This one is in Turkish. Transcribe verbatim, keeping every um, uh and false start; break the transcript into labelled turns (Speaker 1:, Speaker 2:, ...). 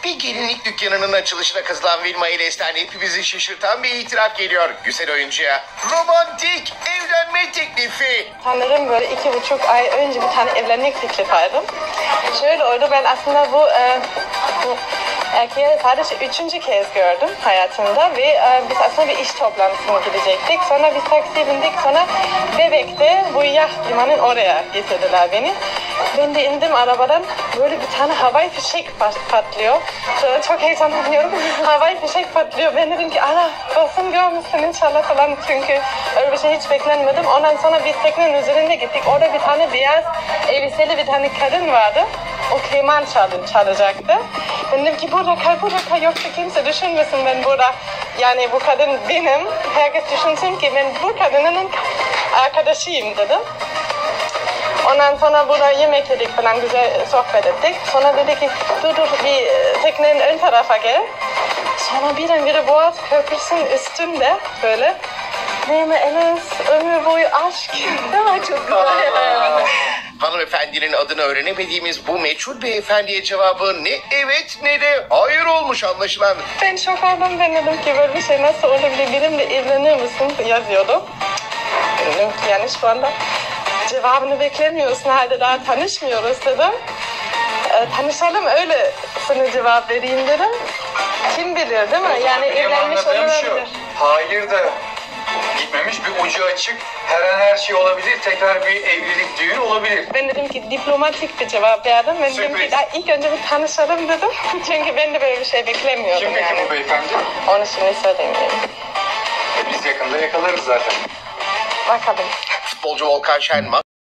Speaker 1: Bir gelinlik dükkanının açılışına katılan Vilma İles'ten hepimizi şaşırtan bir itiraf geliyor güzel oyuncuya. Romantik evlenme teklifi.
Speaker 2: Sanırım böyle iki buçuk ay önce bir tane evlilik teklifi aldım. Şöyle oldu, ben aslında bu, e, bu erkeği sadece üçüncü kez gördüm hayatımda ve e, biz aslında bir iş toplantısına gidecektik. Sonra biz taksiye bindik, sonra Bebek'te bu yacht limanın oraya getirdiler beni. Ben de indim arabadan, böyle bir tane havai fişek patlıyor. Sonra çok heyecanlanıyorum. Havai fişek patlıyor. Ben dedim ki ana basın görmüşsün inşallah falan, çünkü öyle bir şey hiç beklenmedim. Ondan sonra biz teknenin üzerinde gittik. Orada bir tane beyaz elbiseli bir tane kadın vardı. O keman çaldı, çalacaktı. Ben dedim ki burada kal, burada kal, yoksa kimse düşünmesin ben burada. Yani bu kadın benim. Herkes düşünsün ki ben bu kadının arkadaşıyım dedim. Ondan sonra burada yemek yedik falan, güzel sohbet ettik. Sonra dedi ki dur dur bir teknenin ön tarafa gel. Sonra birdenbire Boğaz Köprüsü'nün üstünde böyle Neyme Enes ömür boyu aşk. Değil mi? Çok güzel.
Speaker 1: Hanımefendinin adını öğrenemediğimiz bu meçhul beyefendiye cevabı ne evet ne de hayır olmuş anlaşılan.
Speaker 2: Ben şok oldum, ben dedim ki böyle bir şey nasıl olabilir, benimle evlenir misin yazıyordu. Dedim ki yani şu anda cevabını beklemiyorsun, halde daha tanışmıyoruz dedim. E, tanışalım öyle sana cevap vereyim dedim. Kim bilir değil mi? Yani evlenmiş olabilir.
Speaker 3: Hayır da gitmemiş, bir ucu açık. Her an her şey olabilir. Tekrar bir evlilik, düğün olabilir.
Speaker 2: Ben dedim ki diplomatik bir cevap verdim. Ben
Speaker 3: Sürpriz.
Speaker 2: dedim ki daha ilk önce bir tanışalım dedim. Çünkü ben de böyle bir şey beklemiyordum.
Speaker 3: Kim peki
Speaker 2: yani.
Speaker 3: bu beyefendi?
Speaker 2: Onu şimdi söylemeyelim.
Speaker 3: E, biz yakında yakalarız zaten.
Speaker 2: Bakalım.
Speaker 1: Futbolcu Volkan Şen